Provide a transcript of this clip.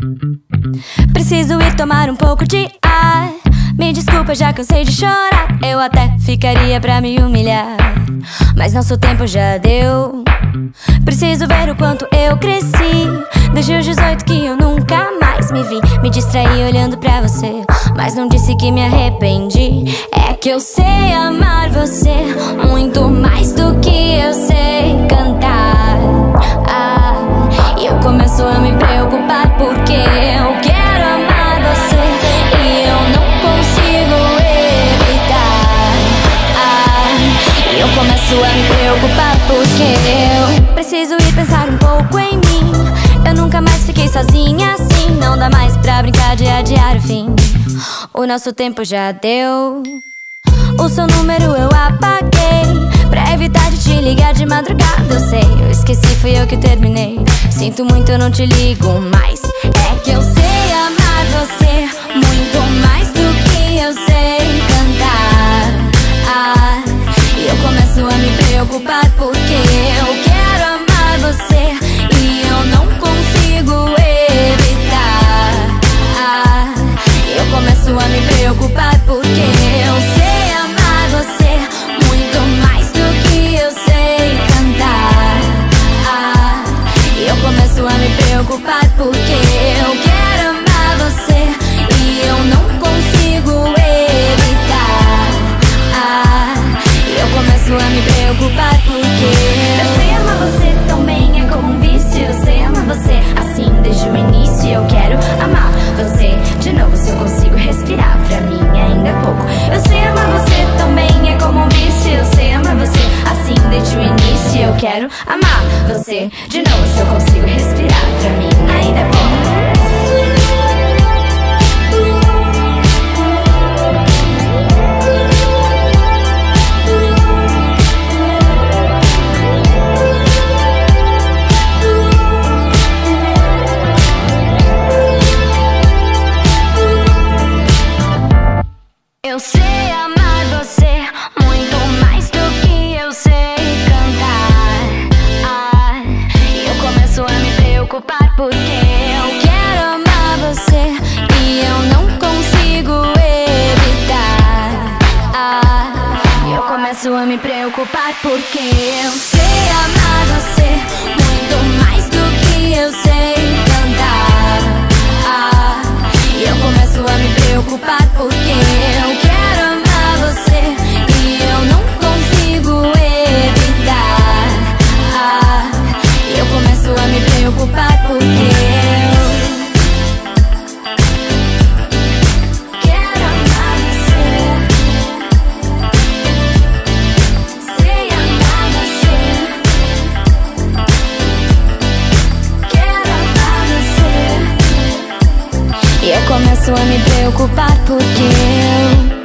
Preciso ir tomar um pouco de ar. Me desculpa, já cansei de chorar. Eu até ficaria pra me humilhar, mas nosso tempo já deu. Preciso ver o quanto eu cresci desde os 18 que eu nunca mais me vi. Me distraí olhando pra você, mas não disse que me arrependi. É que eu sei amar você muito mais do que eu sei cantar. E eu começo a me preocupar porque eu quero amar você e eu não consigo evitar. E eu começo a me preocupar porque eu preciso ir pensar um pouco em mim. Eu nunca mais fiquei sozinha assim. Não dá mais pra brincar de adiar o fim. O nosso tempo já deu. O seu número eu apaguei pra evitar de te ligar de madrugada. Eu sei, eu esqueci, fui eu que terminei. Sinto muito, eu não te ligo mais. É que eu sei amar você muito mais do que eu sei cantar. E eu começo a me preocupar porque eu quero amar você e eu não consigo evitar. E eu começo a me preocupar porque eu sei amar você muito mais do que eu sei cantar. E eu começo a me preocupar porque eu quero amar você e eu não consigo evitar. E eu começo a me preocupar porque eu sei amar você também é como um vício. Eu sei amar você assim desde o início. Eu quero amar você de novo se eu consigo respirar. Pra mim ainda é pouco. Eu sei amar você também é como um vício. Eu sei amar você assim desde o início. Eu quero amar você de novo se eu consigo respirar. Pra mim ainda é pouco. Eu sei amar você muito mais do que eu sei cantar. E eu começo a me preocupar porque eu quero amar você e eu não consigo evitar. E eu começo a me preocupar porque eu sei amar você muito mais do que eu sei cantar. E eu começo a me preocupar porque eu quero amar você e eu não consigo evitar. E eu começo a me preocupar porque eu quero amar você. Sei amar você. Quero amar você. E eu começo a me preocupar porque eu